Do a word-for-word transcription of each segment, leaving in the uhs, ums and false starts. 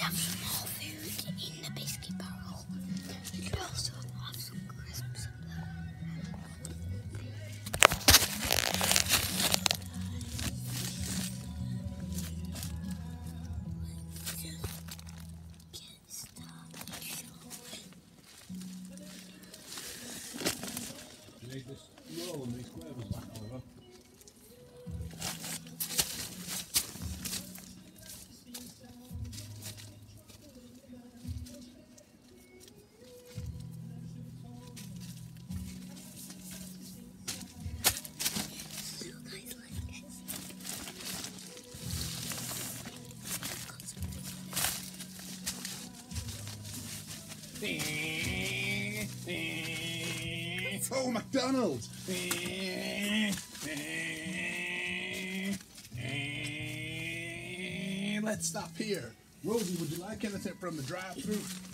have some more food in the biscuit barrel. You could also have some crisps up there. You need this roll and these squares back over. Oh, McDonald's! Let's stop here. Rosie, would you like anything from the drive-thru?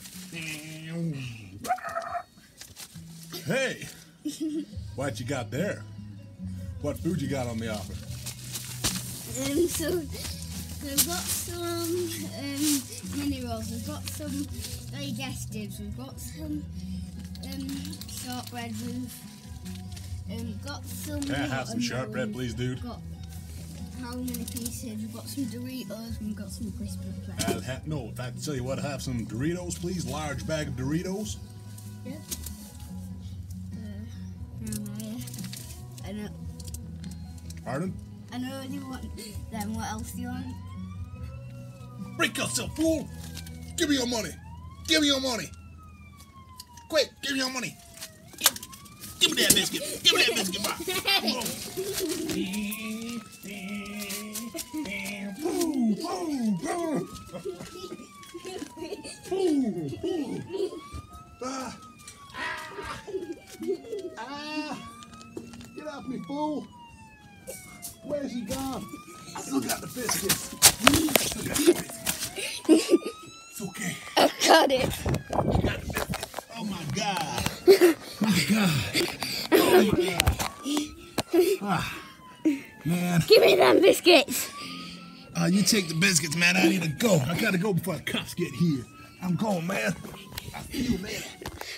Hey! What you got there? What food you got on the offer? Um, so we've got some um, mini rolls, we've got some digestives, we've got some um, shortbread, we've um, got some. Can I have some shortbread, please, dude? Got how many pieces? We've got some Doritos, we've got some crispy flakes. I'll have no. I tell you what, have some Doritos, please. Large bag of Doritos. Yep. Uh, around there. I know. Pardon? I know you want them. What else do you want? Break yourself, fool! Give me your money! Give me your money! Quick, give me your money! Give, give me that biscuit! Give me that biscuit, boy! ah, ah, get off me, fool! Where's he gone? I still got the biscuits. I still got the biscuits. It's okay. I got it. You got the biscuits. Oh my God. My God. Oh my God. Ah, man. Give me them biscuits. Uh, you take the biscuits, man. I need to go. I gotta go before the cops get here. I'm going, man. I'll see you later.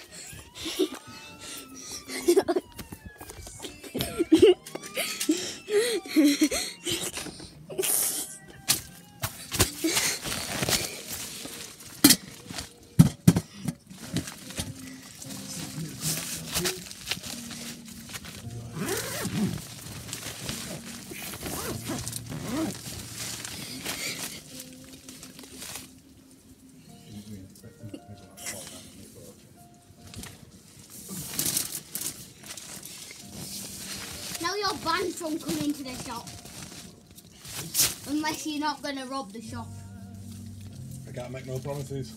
Now you're banned from coming to the shop. Unless you're not going to rob the shop. I can't make no promises.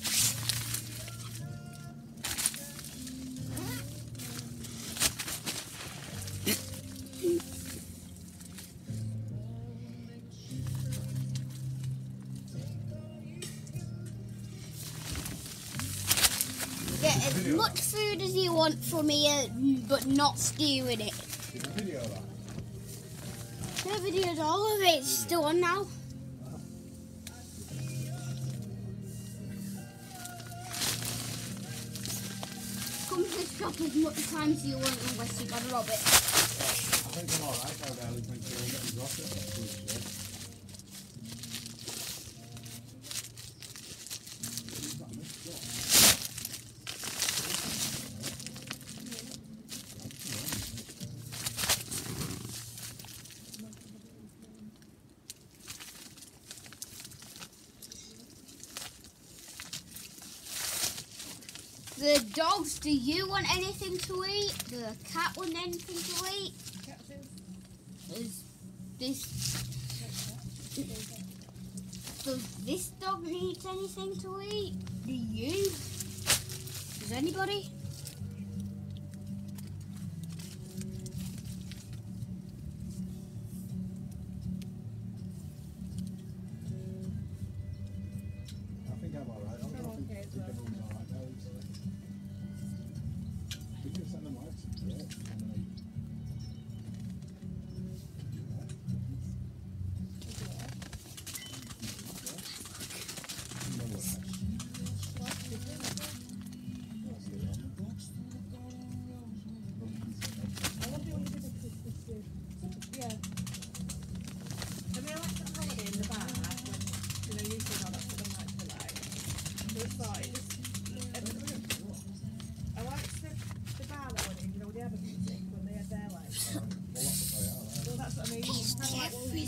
Get as much food as you want from here, but not stealing it. Did you video that? The video's all of it. It's still on now. Come to the shop as much time as you want unless you're going to rob it. I think I'm alright now, darling. Thanks for getting dropped it. That's good shit. The dogs, do you want anything to eat? Do the cat want anything to eat? Is this... Does this dog need anything to eat? Do you? Does anybody? I think I'm alright. I think everyone's alright now. We can send them lights. Yeah.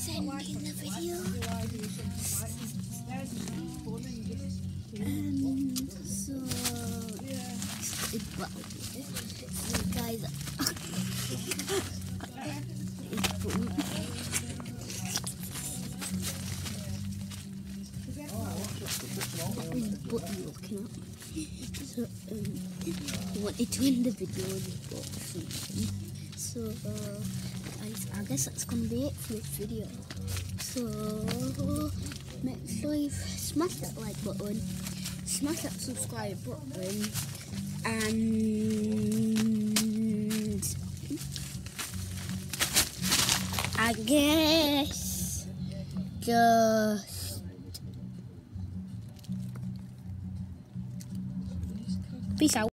ending the video. Um, so, well, so guys, what is the button looking at? So, um, I wanted to end the video with bought something. So, uh, guys, I guess that's gonna be it for this video. So, make sure you smash that like button, smash that subscribe button, and I guess just peace out.